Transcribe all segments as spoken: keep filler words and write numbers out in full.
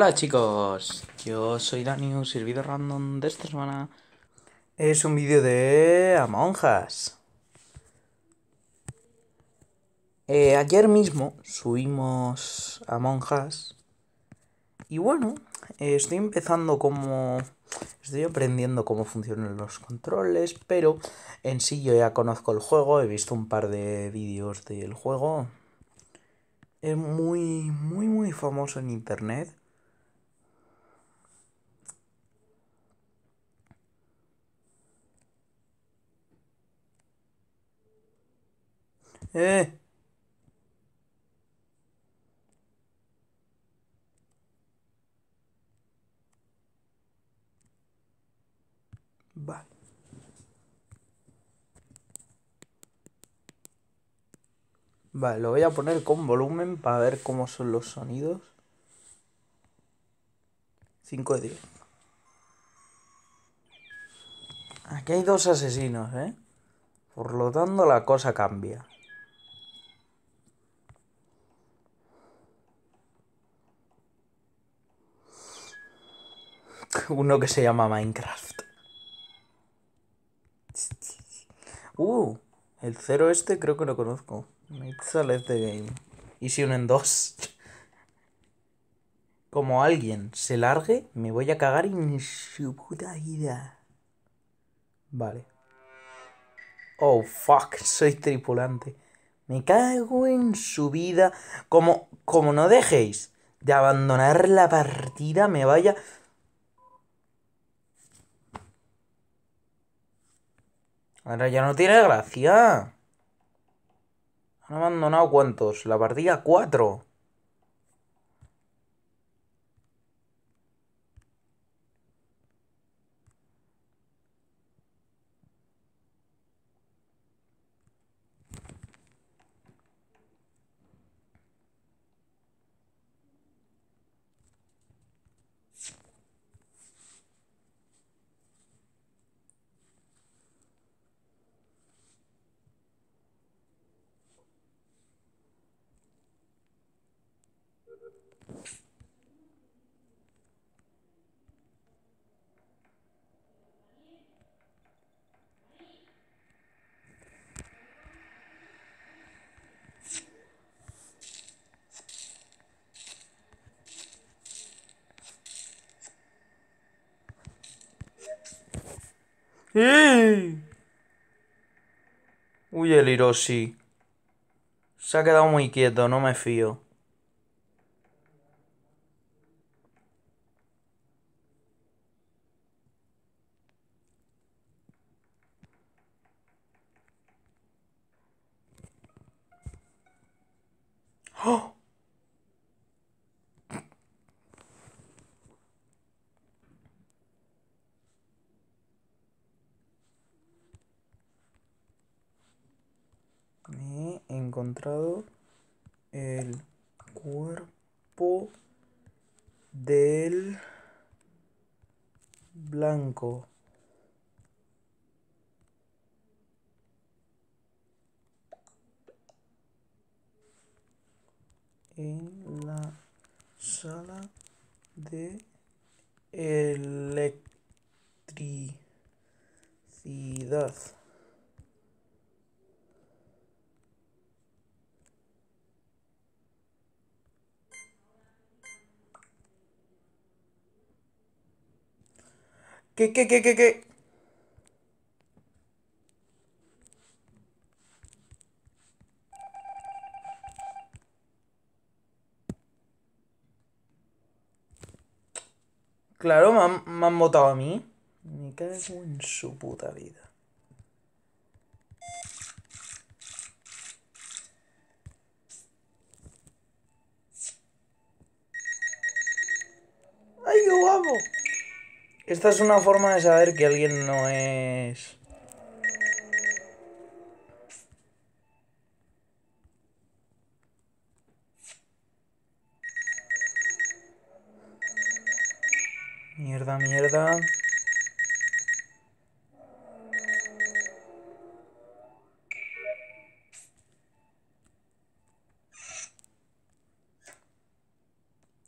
Hola chicos, yo soy Dani, un servidor random de esta semana. Es un vídeo de Among Us. Eh, ayer mismo subimos Among Us. Y bueno, eh, estoy empezando como... Estoy aprendiendo cómo funcionan los controles, pero en sí yo ya conozco el juego, he visto un par de vídeos del juego. Es muy, muy, muy famoso en internet. Eh, vale. Vale, lo voy a poner con volumen para ver cómo son los sonidos. cinco de diez. Aquí hay dos asesinos, ¿eh? Por lo tanto, la cosa cambia. Uno que se llama Minecraft. Uh, el cero este creo que lo conozco. Let's the game. Y si unen dos. Como alguien se largue, me voy a cagar en su puta vida. Vale. Oh, fuck, soy tripulante. Me cago en su vida. Como, como no dejéis de abandonar la partida, me vaya... Ahora ya no tiene gracia. ¿Han abandonado cuántos? La partida cuatro. ¡Eh! Uy, el Hiroshi. Se ha quedado muy quieto, no me fío. ¡Oh! He encontrado el cuerpo del blanco. En la sala de electricidad. ¿Qué, qué, qué, qué, qué? Claro, me han, me han votado a mí. Me cago en su puta vida. ¡Ay, qué guapo! Esta es una forma de saber que alguien no es... Mierda, mierda.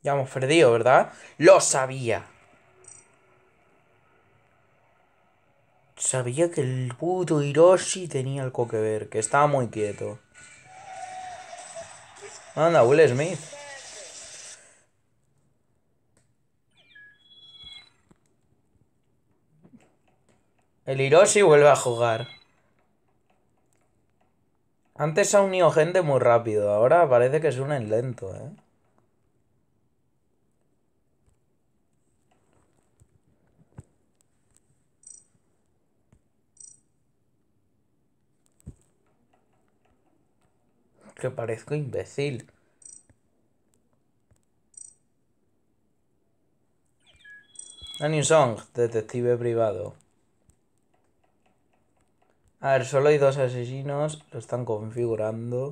Ya hemos perdido, ¿verdad? ¡Lo sabía! Sabía que el puto Hiroshi tenía algo que ver, que estaba muy quieto. Anda, Will Smith. El Hiroshi vuelve a jugar. Antes se ha unido gente muy rápido, ahora parece que se unen lento, ¿eh? Que parezco imbécil. Danny Song, detective privado. A ver, solo hay dos asesinos, lo están configurando.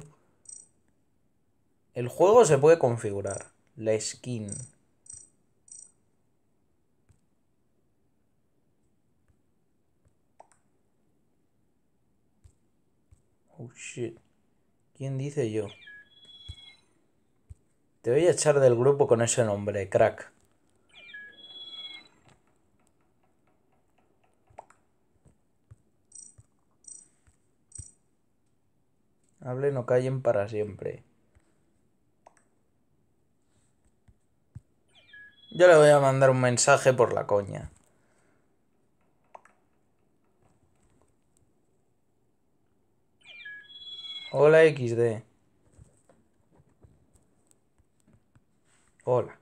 El juego se puede configurar. La skin. Oh shit. ¿Quién dice yo? Te voy a echar del grupo con ese nombre, crack. Hablen o callen para siempre. Yo le voy a mandar un mensaje por la coña. Hola equis de. Hola.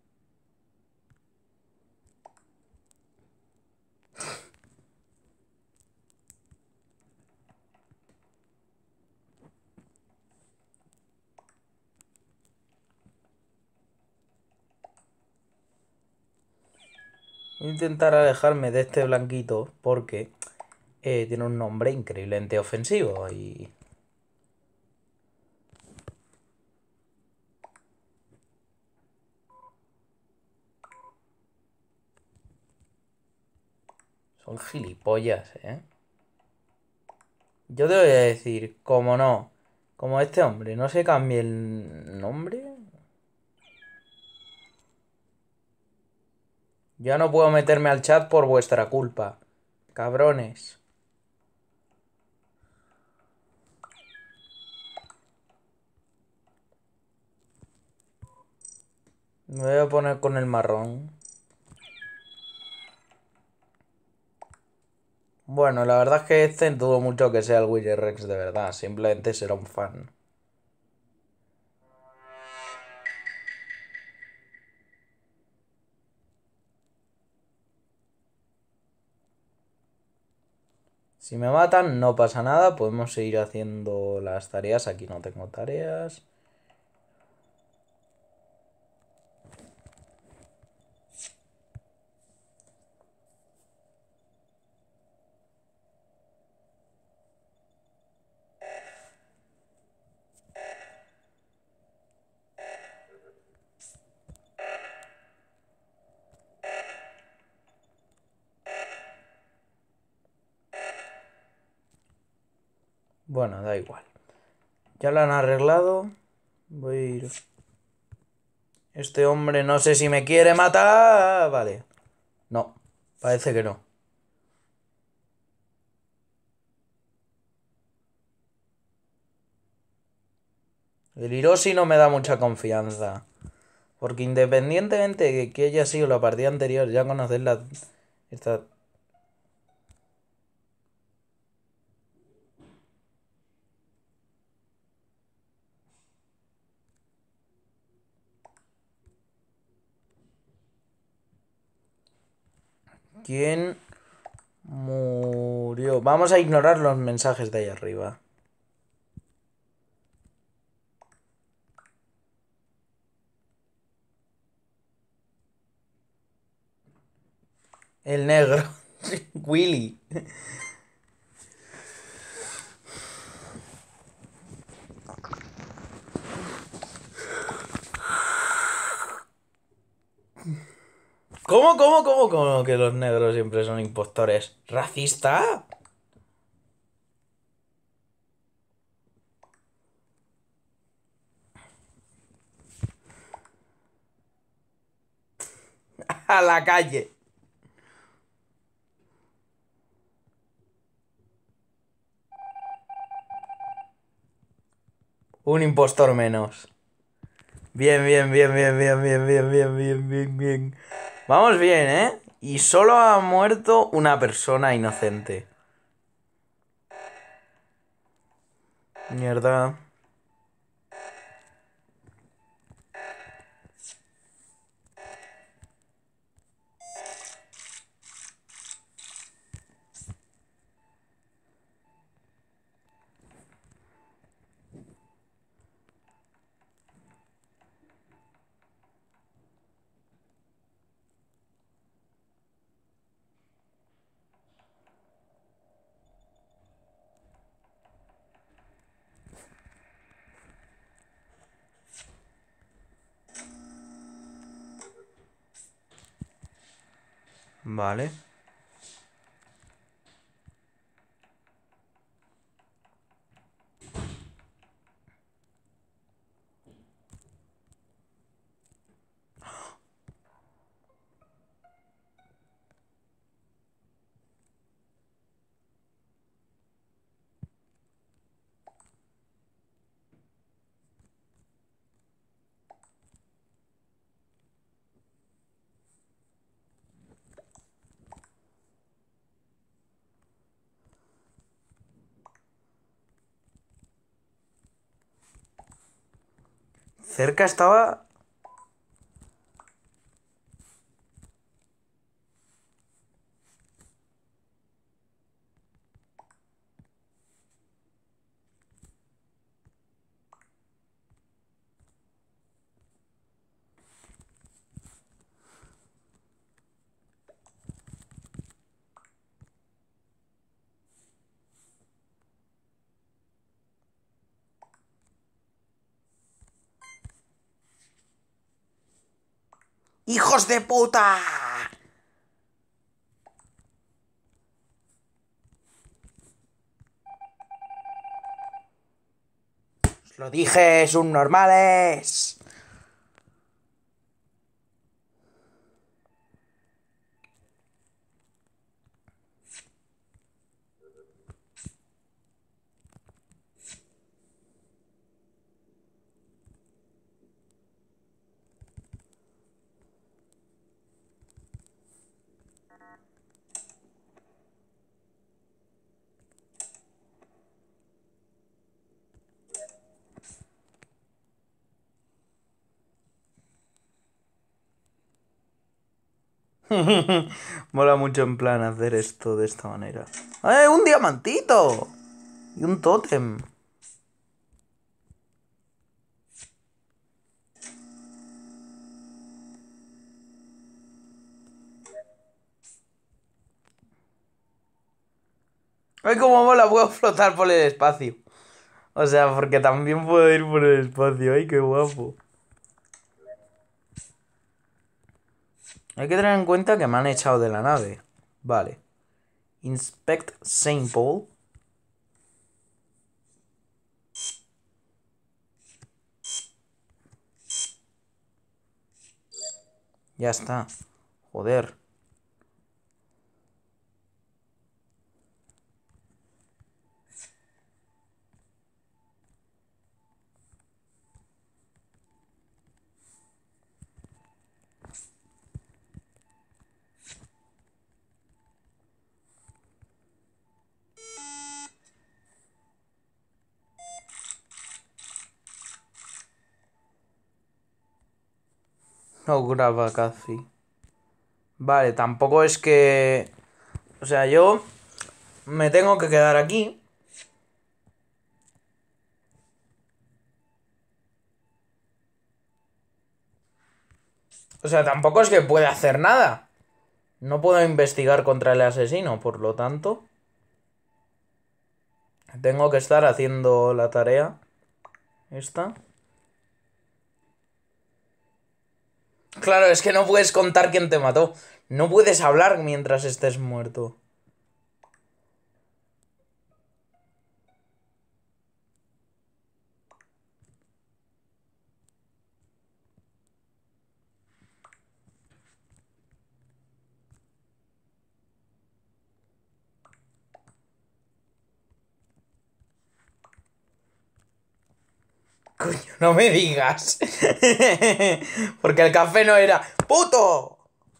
Voy a intentar alejarme de este blanquito porque eh, tiene un nombre increíblemente ofensivo y... Son gilipollas, ¿eh? Yo te voy a decir, como no, como este hombre no se cambie el nombre, ya no puedo meterme al chat por vuestra culpa. Cabrones. Me voy a poner con el marrón. Bueno, la verdad es que este dudo mucho que sea el Willy Rex de verdad. Simplemente será un fan. Si me matan, no pasa nada. Podemos seguir haciendo las tareas. Aquí no tengo tareas. Bueno, da igual. Ya lo han arreglado. Voy a ir... Este hombre no sé si me quiere matar. Vale. No, parece que no. El Hiroshi no me da mucha confianza. Porque independientemente de que haya sido la partida anterior, ya conocer la... Esta... ¿Quién murió? Vamos a ignorar los mensajes de ahí arriba. El negro. Willy. ¿Cómo, cómo, cómo, cómo que los negros siempre son impostores? ¿Racista? A la calle. Un impostor menos. Bien, bien, bien, bien, bien, bien, bien, bien, bien, bien, bien. Vamos bien, ¿eh? Y solo ha muerto una persona inocente. Mierda. Vale. Cerca estaba... ¡Hijos de puta! Os lo dije, subnormales. Mola mucho en plan hacer esto de esta manera. ¡Eh, un diamantito! Y un tótem. ¡Ay, cómo mola! Puedo flotar por el espacio. O sea, porque también puedo ir por el espacio. ¡Ay, qué guapo! Hay que tener en cuenta que me han echado de la nave. Vale. Inspect sample. Ya está. Joder. No graba casi. Vale, tampoco es que... O sea, yo me tengo que quedar aquí. O sea, tampoco es que pueda hacer nada. No puedo investigar contra el asesino, por lo tanto... Tengo que estar haciendo la tarea. Esta. Claro, es que no puedes contar quién te mató. No puedes hablar mientras estés muerto. Coño, no me digas. Porque el café no era... ¡Puto!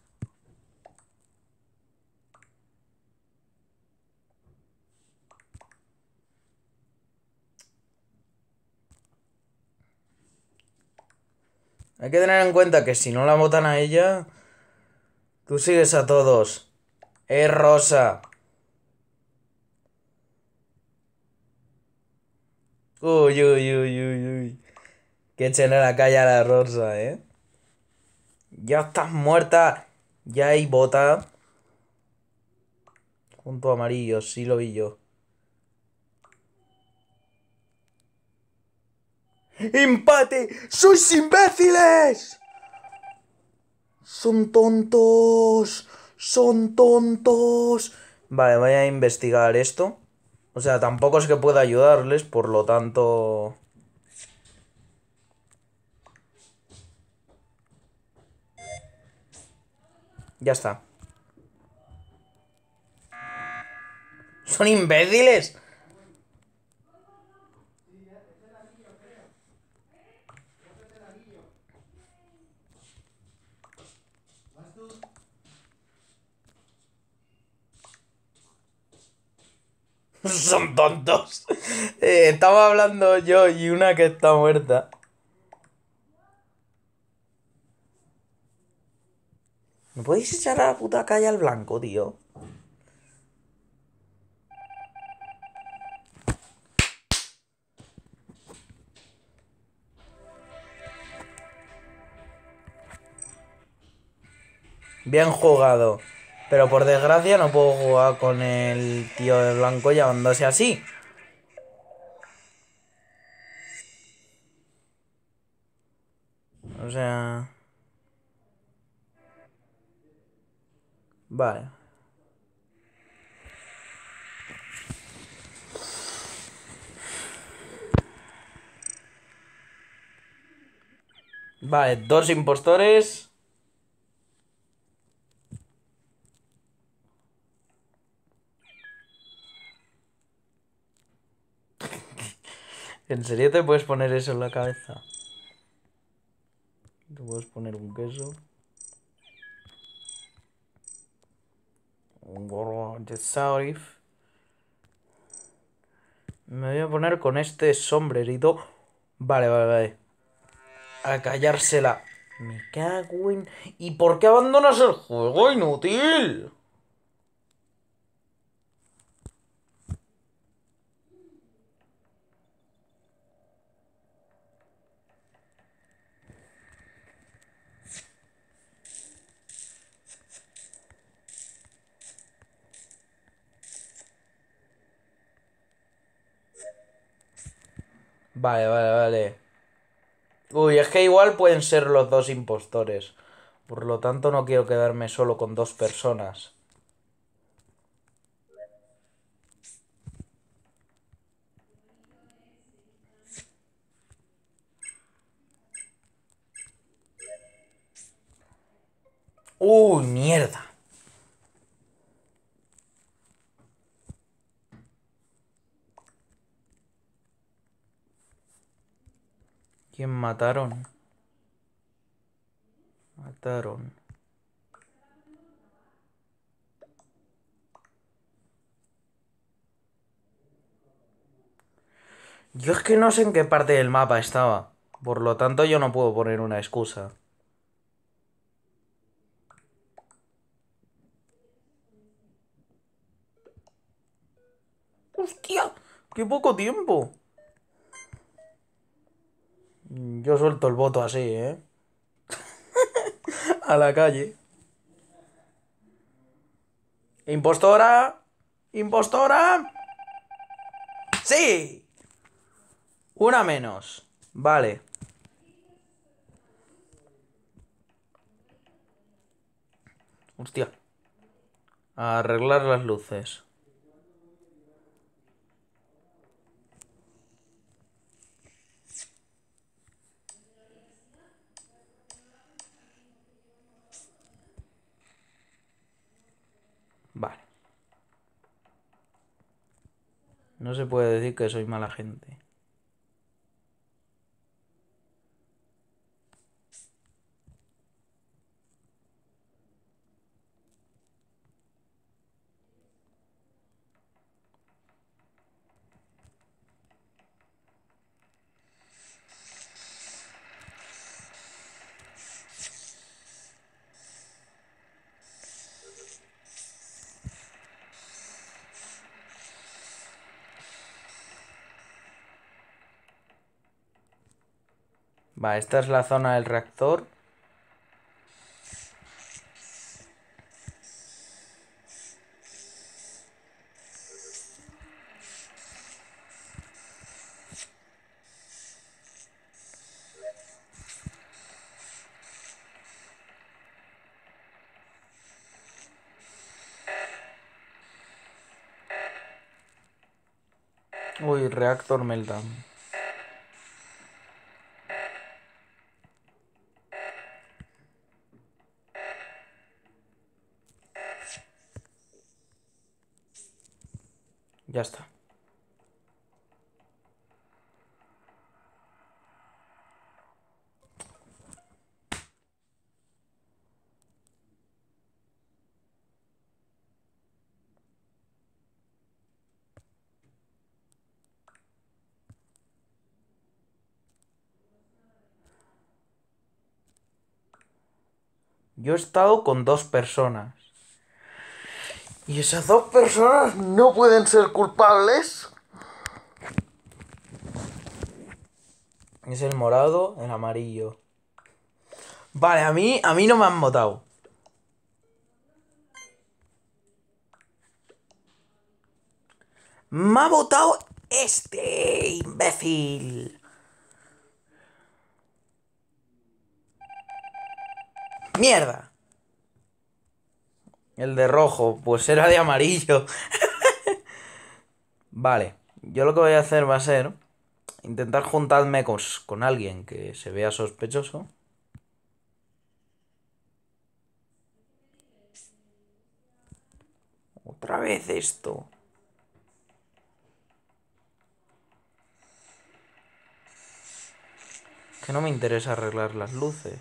Hay que tener en cuenta que si no la votan a ella, tú sigues a todos. Es Rosa. Uy, uy, uy, uy, uy. Que echen a la calle a la Rosa, ¿eh? Ya estás muerta. Ya hay vota. Junto a amarillo, sí lo vi yo. ¡Empate! ¡Sois imbéciles! Son tontos. Son tontos. Vale, voy a investigar esto. O sea, tampoco es que pueda ayudarles, por lo tanto... Ya está. ¡Son imbéciles! Son tontos. Eh, estaba hablando yo y una que está muerta. ¿Me podéis echar a la puta calle al blanco, tío? Bien jugado. Pero por desgracia no puedo jugar con el tío de blanco llamándose así. O sea... Vale. Vale, dos impostores. ¿En serio te puedes poner eso en la cabeza? Te puedes poner un queso. Un gorro de Saurif. Me voy a poner con este sombrerito. Vale, vale, vale. A callársela. Me cago en... ¿Y por qué abandonas el juego, inútil? Vale, vale, vale. Uy, es que igual pueden ser los dos impostores. Por lo tanto, no quiero quedarme solo con dos personas. Uy, mierda. ¿Quién mataron? Mataron. Yo es que no sé en qué parte del mapa estaba. Por lo tanto, yo no puedo poner una excusa. ¡Hostia! ¡Qué poco tiempo! Yo suelto el voto así, ¿eh? A la calle. ¡Impostora! ¡Impostora! ¡Sí! Una menos. Vale. Hostia. A arreglar las luces. Vale. No se puede decir que soy mala gente. Va, esta es la zona del reactor. Uy, reactor meltdown. Ya está. Yo he estado con dos personas. Y esas dos personas no pueden ser culpables. Es el morado, el amarillo. Vale, a mí, a mí no me han votado. Me ha votado este imbécil. ¡Mierda! El de rojo, pues era de amarillo. Vale, yo lo que voy a hacer va a ser intentar juntarme con, con alguien que se vea sospechoso. Otra vez esto. Que no me interesa arreglar las luces.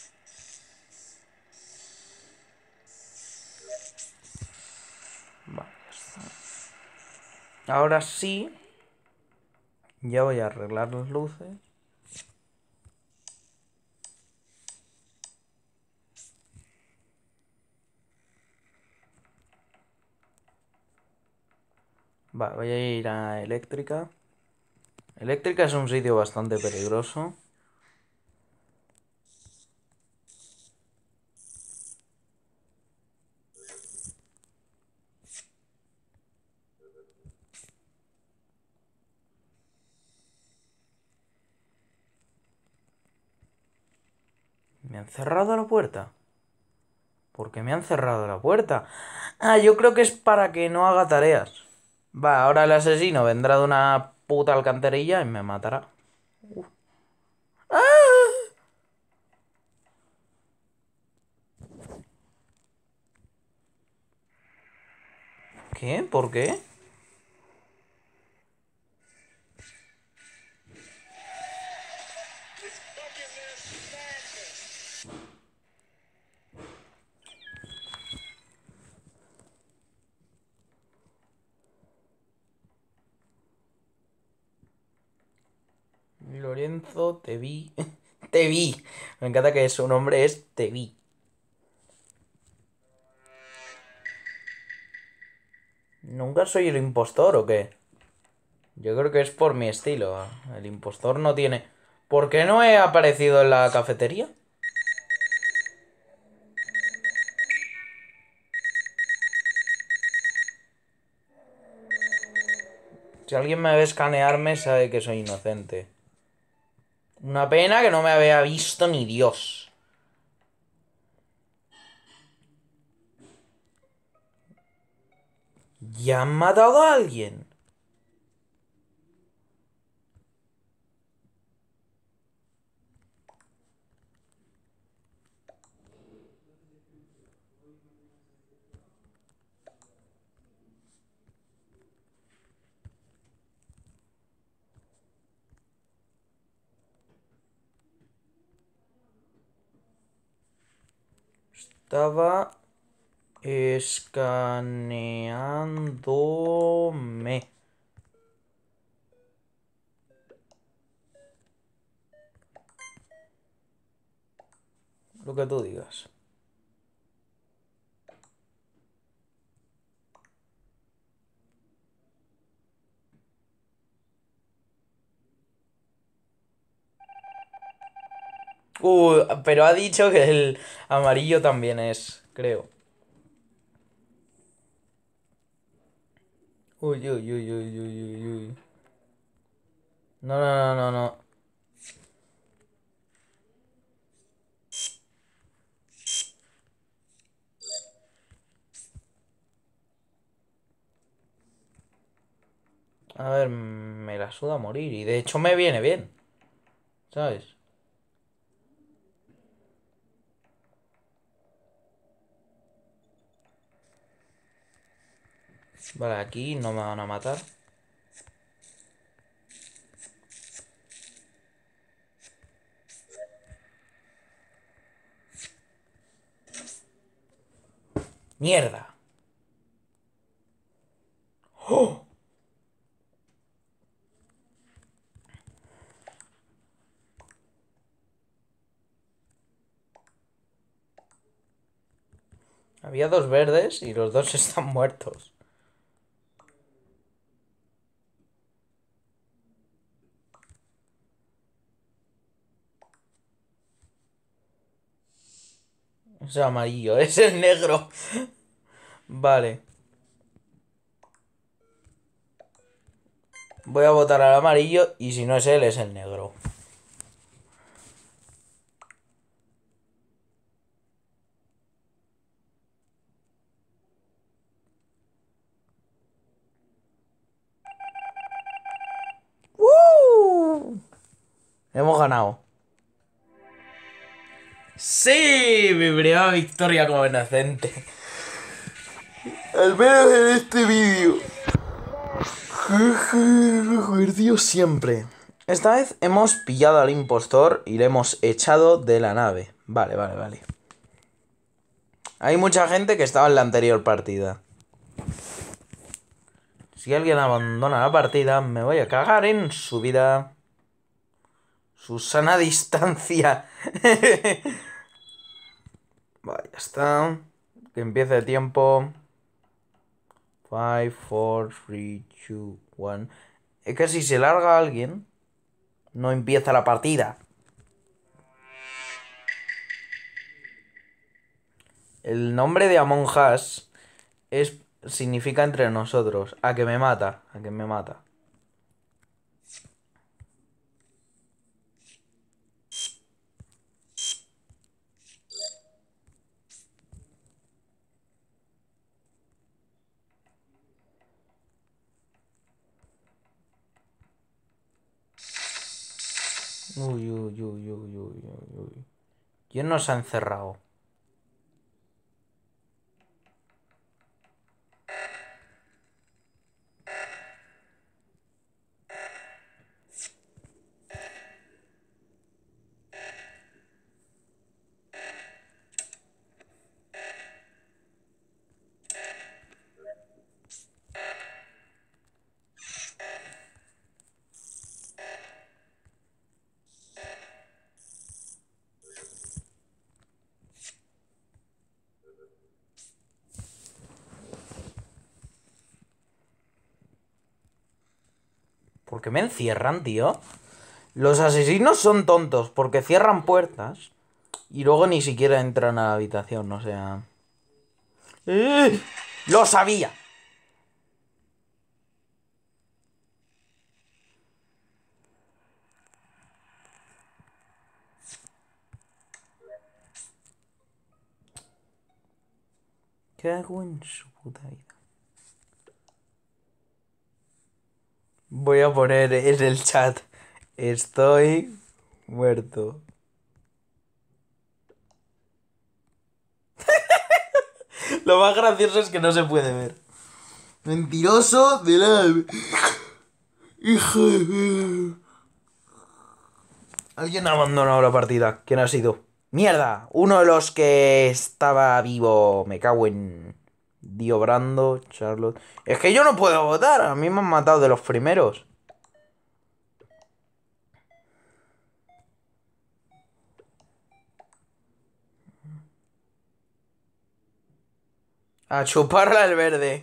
Vale, ya está. Ahora sí. Ya voy a arreglar las luces. Vale, voy a ir a eléctrica. Eléctrica es un sitio bastante peligroso. ¿Me han cerrado la puerta? ¿Por qué me han cerrado la puerta? Ah, yo creo que es para que no haga tareas. Va, ahora el asesino vendrá de una puta alcantarilla y me matará. Uf. ¡Ah! ¿Qué? ¿Por qué? Lorenzo, te vi. Te vi. Me encanta que su nombre es Te vi. ¿Nunca soy el impostor o qué? Yo creo que es por mi estilo. El impostor no tiene... ¿Por qué no he aparecido en la cafetería? Si alguien me ve escanearme, sabe que soy inocente. Una pena que no me había visto ni Dios. ¿Ya han matado a alguien? Estaba escaneándome. Lo que tú digas. Uh, pero ha dicho que el amarillo también es, creo. Uy, uy, uy, uy, uy, uy, uy. No, no, no, no, no. A ver, me la suda a morir. Y de hecho me viene bien. ¿Sabes? Vale, aquí no me van a matar. ¡Mierda! ¡Oh! Había dos verdes y los dos están muertos. Es el amarillo, es el negro. Vale. Voy a votar al amarillo y si no es él, es el negro. ¡Woo! Hemos ganado. Sí, mi primera victoria como inocente. Al menos en este vídeo. Perdido siempre. Esta vez hemos pillado al impostor y le hemos echado de la nave. Vale, vale, vale. Hay mucha gente que estaba en la anterior partida. Si alguien abandona la partida, me voy a cagar en su vida. Su sana distancia. Vale, ya está. Que empiece el tiempo. cinco, cuatro, tres, dos, uno. Es que si se larga alguien, no empieza la partida. El nombre de Among Us es, significa entre nosotros. A que me mata, a que me mata. Uy, uy, uy, uy, uy, uy, uy. ¿Quién nos ha encerrado? ¿Por qué me encierran, tío? Los asesinos son tontos porque cierran puertas y luego ni siquiera entran a la habitación, o sea... ¡Eh! ¡Lo sabía! ¿Qué hago en su puta vida? Voy a poner en el chat. Estoy muerto. Lo más gracioso es que no se puede ver. Mentiroso de la... Hijo de... Alguien ha abandonado la partida. ¿Quién ha sido? ¡Mierda! Uno de los que estaba vivo. Me cago en... Dio Brando, Charlotte... Es que yo no puedo votar. A mí me han matado de los primeros. A chuparla el verde.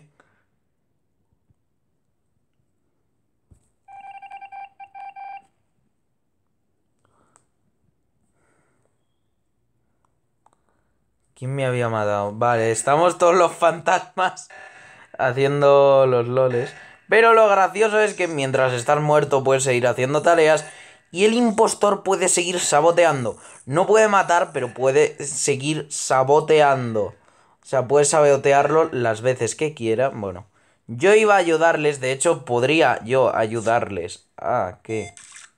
¿Quién me había matado? Vale, estamos todos los fantasmas haciendo los loles. Pero lo gracioso es que mientras estás muerto puedes seguir haciendo tareas y el impostor puede seguir saboteando. No puede matar, pero puede seguir saboteando. O sea, puede sabotearlo las veces que quiera. Bueno, yo iba a ayudarles. De hecho, podría yo ayudarles. Ah, ¿qué?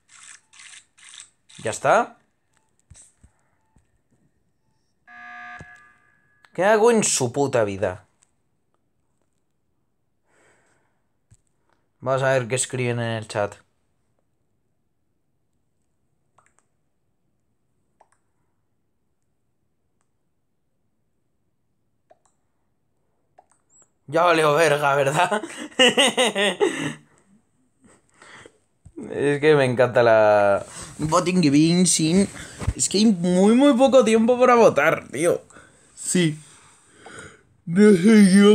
¿Ya está? ¿Qué hago en su puta vida? Vamos a ver qué escriben en el chat. Ya valeo verga, ¿verdad? Es que me encanta la... Voting Giving sin... Es que hay muy muy poco tiempo para votar, tío. Sí. No sé yo...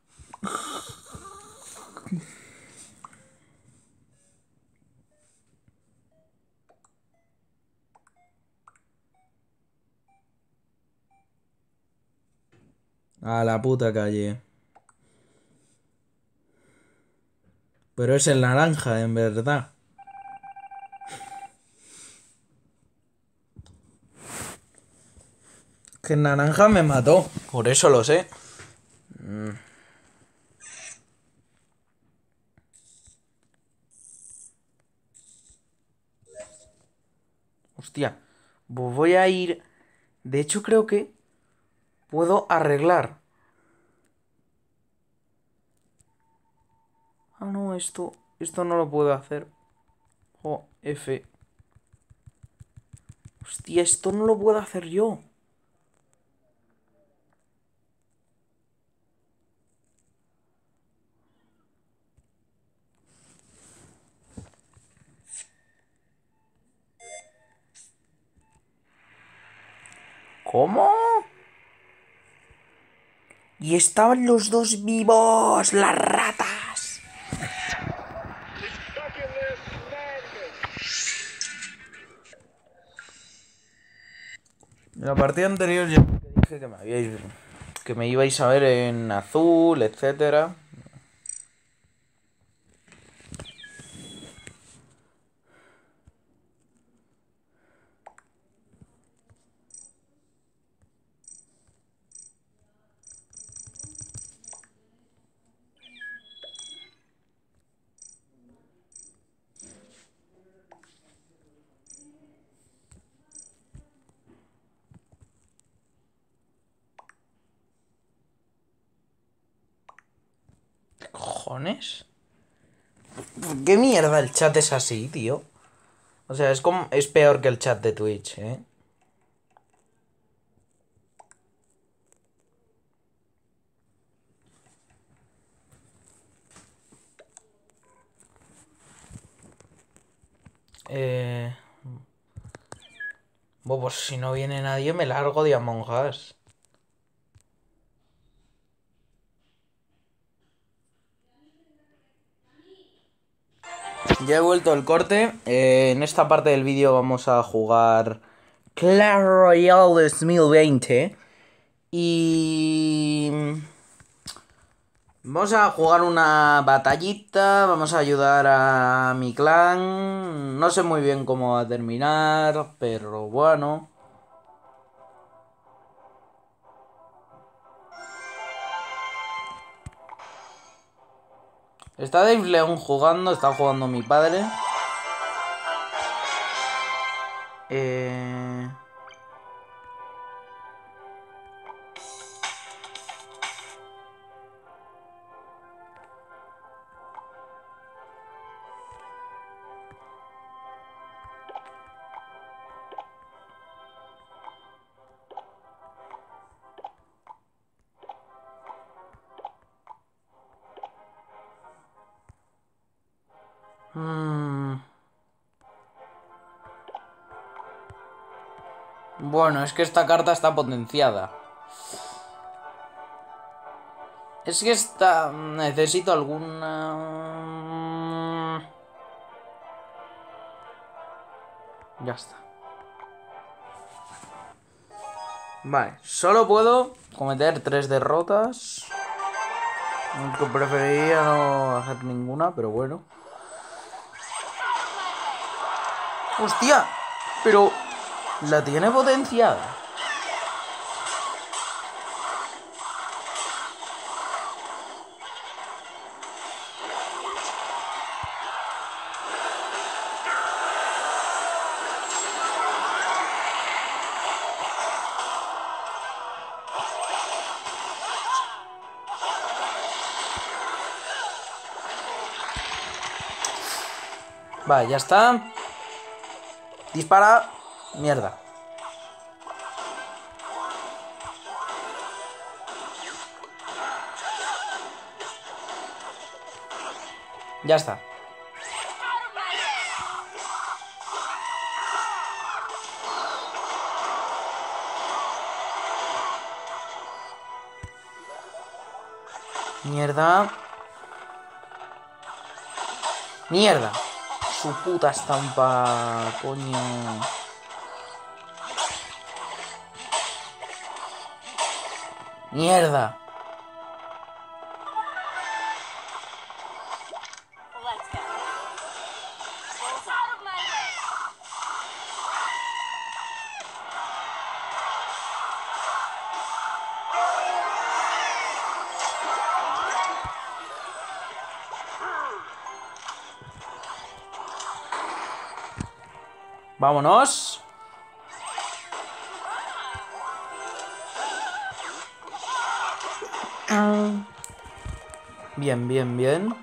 A la puta calle. Pero es el naranja, en verdad. Que el naranja me mató. Por eso lo sé. Mm. Hostia. Pues voy a ir... De hecho, creo que... Puedo arreglar. Ah, no, esto... Esto no lo puedo hacer. O F. Hostia, esto no lo puedo hacer yo. ¿Cómo? Y estaban los dos vivos, las ratas. En la partida anterior yo dije que me habíais... que me ibais a ver en azul, etcétera. ¿Qué cojones? ¿Por qué mierda el chat es así, tío? O sea, es como... es peor que el chat de Twitch, ¿eh? Eh... Bueno, pues si no viene nadie me largo de Among Us. Ya he vuelto el corte. Eh, en esta parte del vídeo vamos a jugar Clash Royale dos mil veinte. Y... vamos a jugar una batallita. Vamos a ayudar a mi clan. No sé muy bien cómo va a terminar, pero bueno. Está Dave León jugando, está jugando mi padre. Eh... mm, Bueno, es que esta carta está potenciada. Es que esta... necesito alguna... Ya está. Vale, solo puedo cometer tres derrotas. Aunque preferiría no hacer ninguna, pero bueno. ¡Hostia! Pero... ¿la tiene potenciada? Vale, ya está. Dispara. Mierda. Ya está. Mierda. Mierda. Su puta estampa, coño. Mierda. Vámonos. Bien, bien, bien.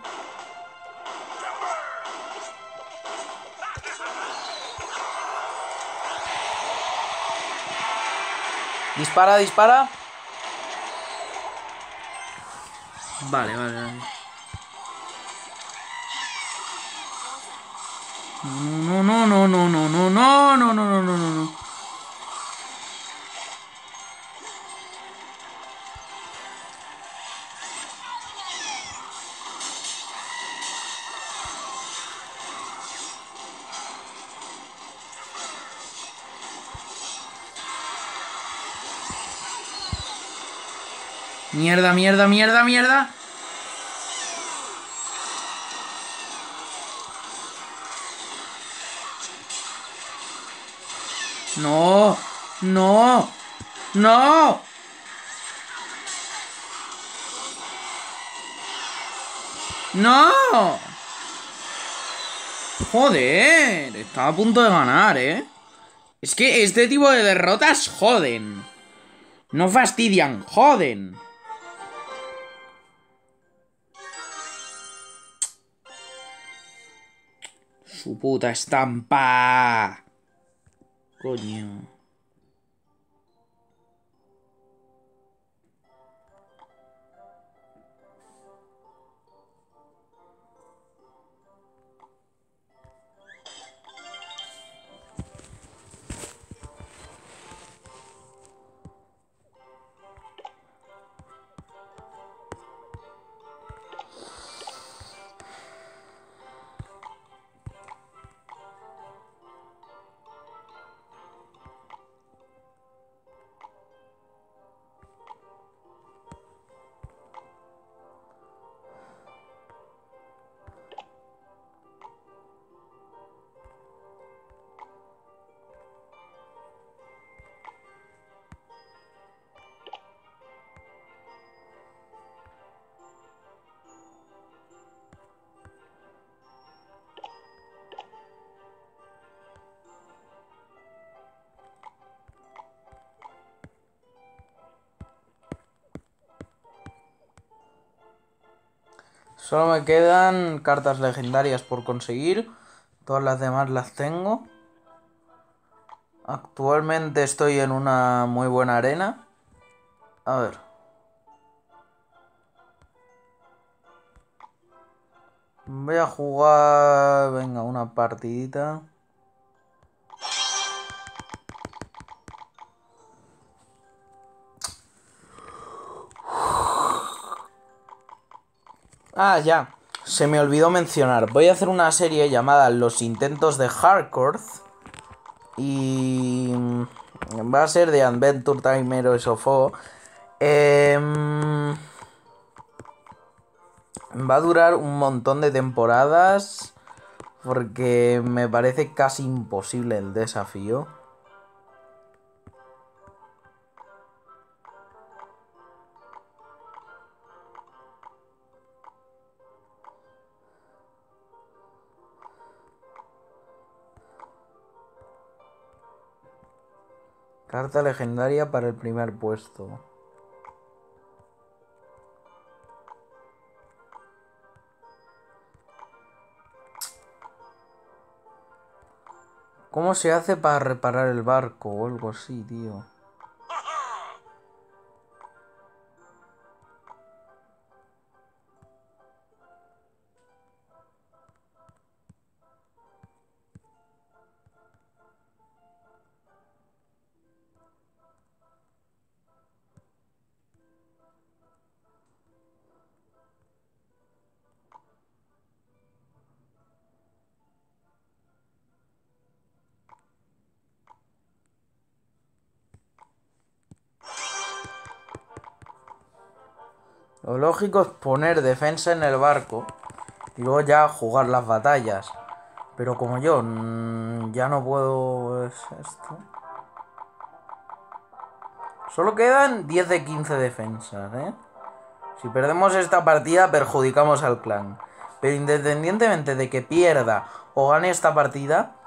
Dispara, dispara. Vale, vale, vale. No, no, no, no, no, no, no, no, no, no, no, no, no. Mierda, mierda, mierda, mierda. No, no, no. No. Joder, estaba a punto de ganar, ¿eh? Es que este tipo de derrotas joden. No fastidian, joden. Su puta estampa. Coño. Solo me quedan cartas legendarias por conseguir. Todas las demás las tengo. Actualmente estoy en una muy buena arena. A ver. Voy a jugar... Venga, una partidita. Ah, ya. Se me olvidó mencionar. Voy a hacer una serie llamada Los intentos de Hardcore. Y... va a ser de Adventure Time Heroes of O. Eh, va a durar un montón de temporadas porque me parece casi imposible el desafío. Carta legendaria para el primer puesto. ¿Cómo se hace para reparar el barco o algo así, tío? Lo lógico es poner defensa en el barco y luego ya jugar las batallas. Pero como yo mmm, ya no puedo... Es esto. Solo quedan diez de quince defensas, ¿eh? Si perdemos esta partida perjudicamos al clan. Pero independientemente de que pierda o gane esta partida,